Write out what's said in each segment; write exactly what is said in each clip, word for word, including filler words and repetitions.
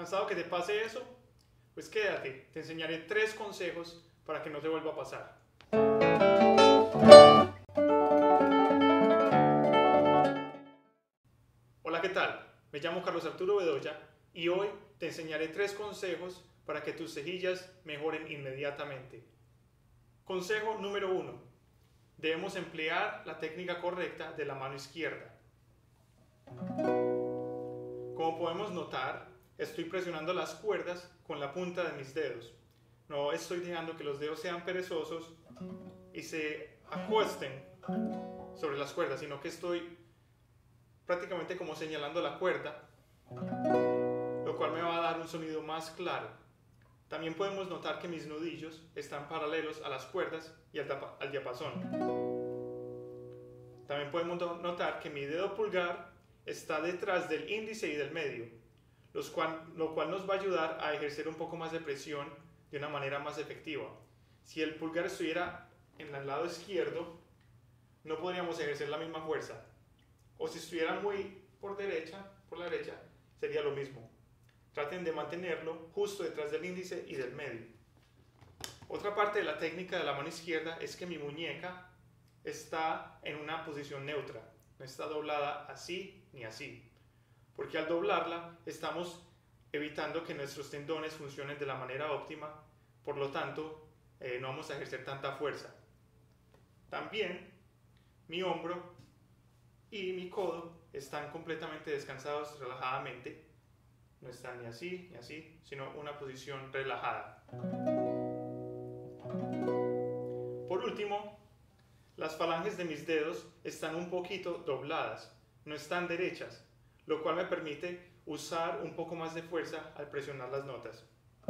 ¿Cansado que te pase eso? Pues quédate, te enseñaré tres consejos para que no te vuelva a pasar. Hola, ¿qué tal? Me llamo Carlos Arturo Bedoya y hoy te enseñaré tres consejos para que tus cejillas mejoren inmediatamente. Consejo número uno. Debemos emplear la técnica correcta de la mano izquierda. Como podemos notar, estoy presionando las cuerdas con la punta de mis dedos. No estoy dejando que los dedos sean perezosos y se acuesten sobre las cuerdas, sino que estoy prácticamente como señalando la cuerda, lo cual me va a dar un sonido más claro. También podemos notar que mis nudillos están paralelos a las cuerdas y al diapasón. También podemos notar que mi dedo pulgar está detrás del índice y del medio, los cual, lo cual nos va a ayudar a ejercer un poco más de presión de una manera más efectiva. Si el pulgar estuviera en el lado izquierdo, no podríamos ejercer la misma fuerza. O si estuviera muy por derecha, por la derecha, sería lo mismo. Traten de mantenerlo justo detrás del índice y del medio. Otra parte de la técnica de la mano izquierda es que mi muñeca está en una posición neutra. No está doblada así ni así. Porque al doblarla estamos evitando que nuestros tendones funcionen de la manera óptima. Por lo tanto, eh, no vamos a ejercer tanta fuerza. También mi hombro y mi codo están completamente descansados relajadamente. No están ni así ni así, sino una posición relajada. Por último, las falanges de mis dedos están un poquito dobladas, no están derechas, lo cual me permite usar un poco más de fuerza al presionar las notas.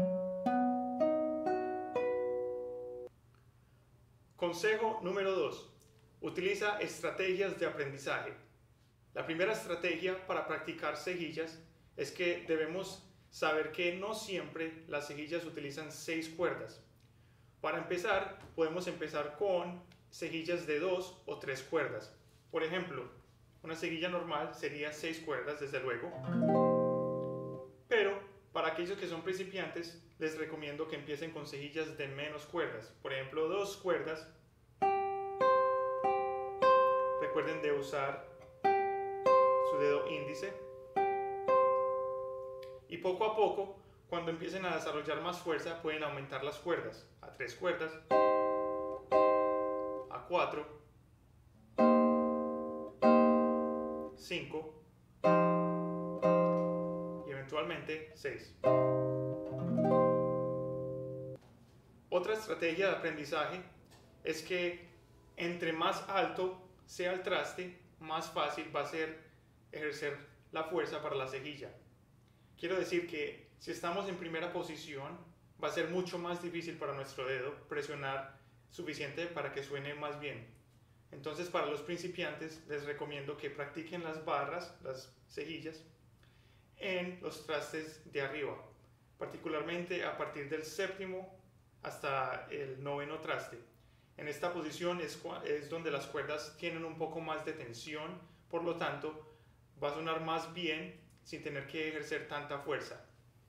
Consejo número dos. Utiliza estrategias de aprendizaje. La primera estrategia para practicar cejillas es que debemos saber que no siempre las cejillas utilizan seis cuerdas. Para empezar, podemos empezar con cejillas de dos o tres cuerdas. Por ejemplo, una cejilla normal sería seis cuerdas, desde luego. Pero para aquellos que son principiantes, les recomiendo que empiecen con cejillas de menos cuerdas. Por ejemplo, dos cuerdas. Recuerden de usar su dedo índice. Y poco a poco, cuando empiecen a desarrollar más fuerza, pueden aumentar las cuerdas a tres cuerdas, a cuatro, cinco y eventualmente seis. Otra estrategia de aprendizaje es que entre más alto sea el traste, más fácil va a ser ejercer la fuerza para la cejilla. Quiero decir que si estamos en primera posición, va a ser mucho más difícil para nuestro dedo presionar suficiente para que suene más bien. Entonces, para los principiantes, les recomiendo que practiquen las barras, las cejillas, en los trastes de arriba, particularmente a partir del séptimo hasta el noveno traste. En esta posición es, es donde las cuerdas tienen un poco más de tensión, por lo tanto, va a sonar más bien sin tener que ejercer tanta fuerza.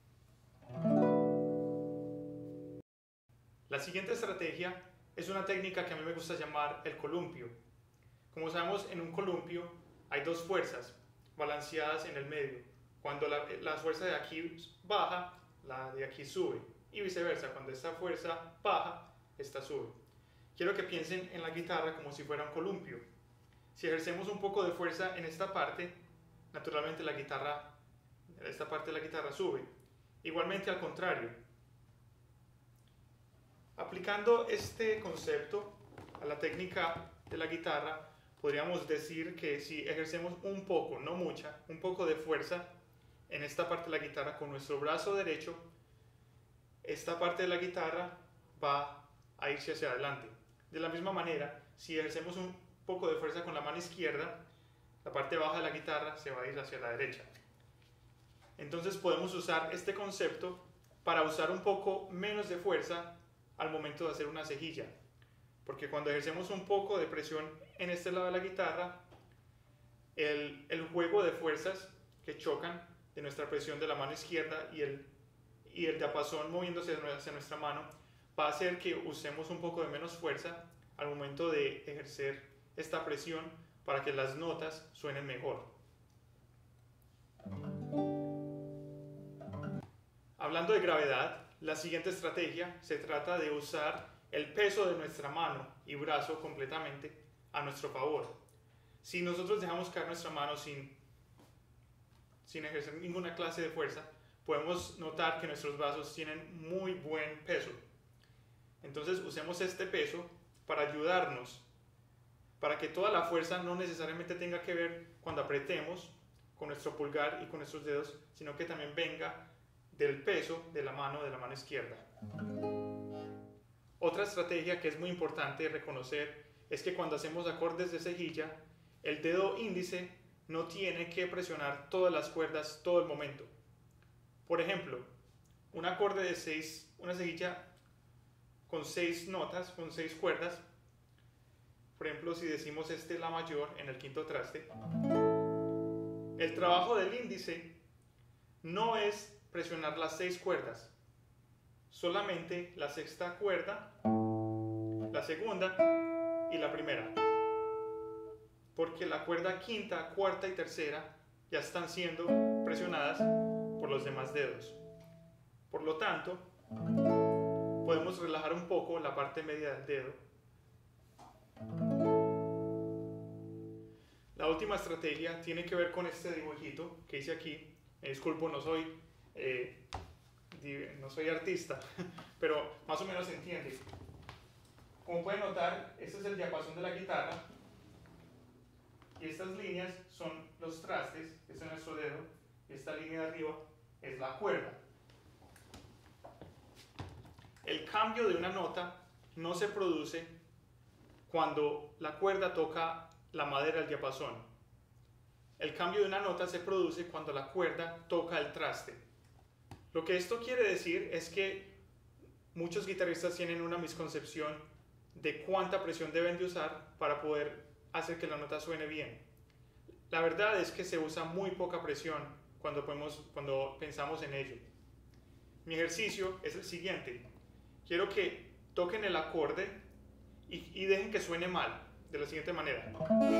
La siguiente estrategia es una técnica que a mí me gusta llamar el columpio. Como sabemos, en un columpio hay dos fuerzas balanceadas en el medio. Cuando la, la fuerza de aquí baja, la de aquí sube. Y viceversa, cuando esta fuerza baja, esta sube. Quiero que piensen en la guitarra como si fuera un columpio. Si ejercemos un poco de fuerza en esta parte, naturalmente la guitarra, esta parte de la guitarra sube. Igualmente al contrario. Aplicando este concepto a la técnica de la guitarra, podríamos decir que si ejercemos un poco, no mucha, un poco de fuerza en esta parte de la guitarra con nuestro brazo derecho, esta parte de la guitarra va a irse hacia adelante. De la misma manera, si ejercemos un poco de fuerza con la mano izquierda, la parte baja de la guitarra se va a ir hacia la derecha. Entonces podemos usar este concepto para usar un poco menos de fuerza al momento de hacer una cejilla. Porque cuando ejercemos un poco de presión en este lado de la guitarra, el, el juego de fuerzas que chocan de nuestra presión de la mano izquierda y el, y el diapasón moviéndose hacia nuestra mano va a hacer que usemos un poco de menos fuerza al momento de ejercer esta presión para que las notas suenen mejor. Hablando de gravedad, la siguiente estrategia se trata de usar el peso de nuestra mano y brazo completamente a nuestro favor. Si nosotros dejamos caer nuestra mano sin, sin ejercer ninguna clase de fuerza, podemos notar que nuestros brazos tienen muy buen peso. Entonces usemos este peso para ayudarnos, para que toda la fuerza no necesariamente tenga que ver cuando apretemos con nuestro pulgar y con nuestros dedos, sino que también venga del peso de la mano, de la mano izquierda. Otra estrategia que es muy importante reconocer es que cuando hacemos acordes de cejilla, el dedo índice no tiene que presionar todas las cuerdas todo el momento. Por ejemplo, un acorde de seis, una cejilla con seis notas, con seis cuerdas. Por ejemplo, si decimos este la mayor en el quinto traste, el trabajo del índice no es presionar las seis cuerdas, solamente la sexta cuerda, la segunda y la primera, porque la cuerda quinta, cuarta y tercera ya están siendo presionadas por los demás dedos. Por lo tanto, podemos relajar un poco la parte media del dedo. La última estrategia tiene que ver con este dibujito que hice aquí. Me disculpo, no soy, eh, no soy artista, pero más o menos se entiende. Como pueden notar, este es el diapasón de la guitarra y estas líneas son los trastes, este es nuestro dedo, y esta línea de arriba es la cuerda. El cambio de una nota no se produce cuando la cuerda toca la madera del diapasón. El cambio de una nota se produce cuando la cuerda toca el traste. Lo que esto quiere decir es que muchos guitarristas tienen una misconcepción de cuánta presión deben de usar para poder hacer que la nota suene bien. La verdad es que se usa muy poca presión cuando, podemos, cuando pensamos en ello. Mi ejercicio es el siguiente. Quiero que toquen el acorde y, y dejen que suene mal, de la siguiente manera.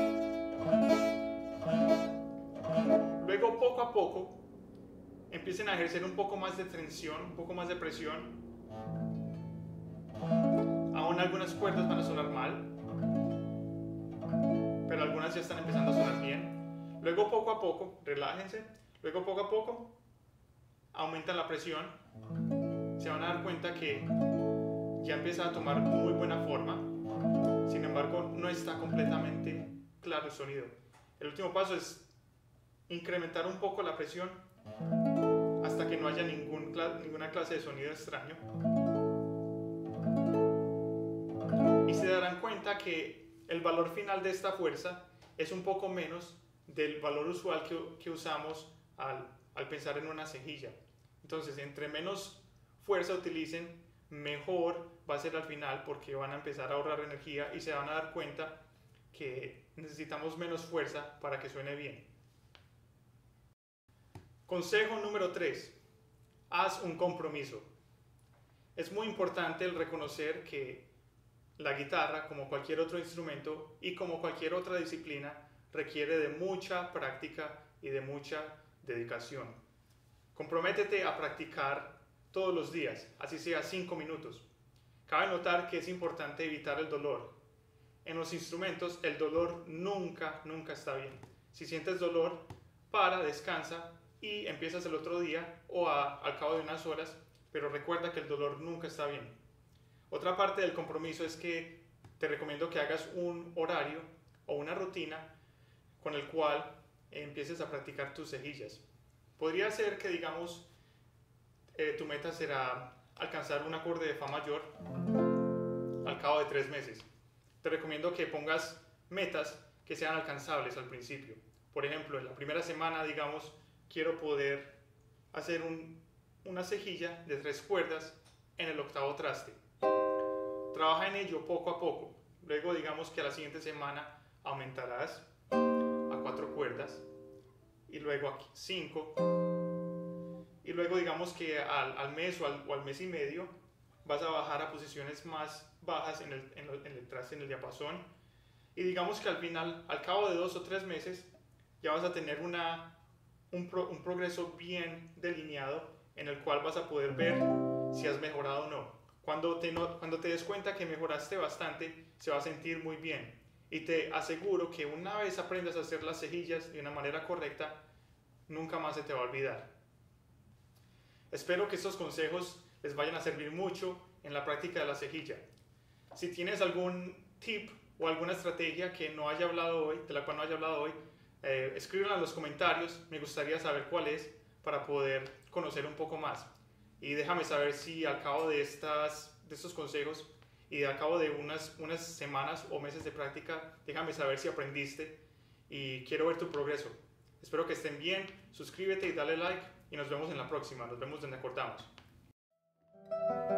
Luego, poco a poco, empiecen a ejercer un poco más de tensión, un poco más de presión. Aún algunas cuerdas van a sonar mal, pero algunas ya están empezando a sonar bien. Luego, poco a poco, relájense. Luego, poco a poco, aumentan la presión. Se van a dar cuenta que ya empieza a tomar muy buena forma. Sin embargo, no está completamente claro el sonido. El último paso es incrementar un poco la presión hasta que no haya ningún, ninguna clase de sonido extraño. Y se darán cuenta que el valor final de esta fuerza es un poco menos del valor usual que, que usamos al, al pensar en una cejilla. Entonces, entre menos fuerza utilicen, mejor va a ser al final, porque van a empezar a ahorrar energía y se van a dar cuenta que necesitamos menos fuerza para que suene bien. Consejo número tres. Haz un compromiso. Es muy importante el reconocer que la guitarra, como cualquier otro instrumento y como cualquier otra disciplina, requiere de mucha práctica y de mucha dedicación. Comprométete a practicar todos los días, así sea cinco minutos. Cabe notar que es importante evitar el dolor. En los instrumentos el dolor nunca, nunca está bien. Si sientes dolor, para, descansa y empiezas el otro día o a, al cabo de unas horas, pero recuerda que el dolor nunca está bien. Otra parte del compromiso es que te recomiendo que hagas un horario o una rutina con el cual empieces a practicar tus cejillas. Podría ser que, digamos, eh, tu meta será alcanzar un acorde de fa mayor al cabo de tres meses. Te recomiendo que pongas metas que sean alcanzables al principio. Por ejemplo, en la primera semana, digamos, quiero poder hacer un, una cejilla de tres cuerdas en el octavo traste. Trabaja en ello poco a poco. Luego, digamos que a la siguiente semana aumentarás a cuatro cuerdas y luego a cinco y luego digamos que al, al mes o al, o al mes y medio vas a bajar a posiciones más bajas en el, en, lo, en el traste, en el diapasón, y digamos que al final, al cabo de dos o tres meses, ya vas a tener una, un, pro, un progreso bien delineado en el cual vas a poder ver si has mejorado o no. Cuando te, no, cuando te des cuenta que mejoraste bastante, se va a sentir muy bien. Y te aseguro que una vez aprendas a hacer las cejillas de una manera correcta, nunca más se te va a olvidar. Espero que estos consejos les vayan a servir mucho en la práctica de la cejilla. Si tienes algún tip o alguna estrategia que no haya hablado hoy, de la cual no haya hablado hoy, eh, escríbanla en los comentarios. Me gustaría saber cuál es para poder conocer un poco más. Y déjame saber si al cabo de, estas, de estos consejos y al cabo de unas, unas semanas o meses de práctica, déjame saber si aprendiste y quiero ver tu progreso. Espero que estén bien, suscríbete y dale like y nos vemos en la próxima. Nos vemos donde acordamos.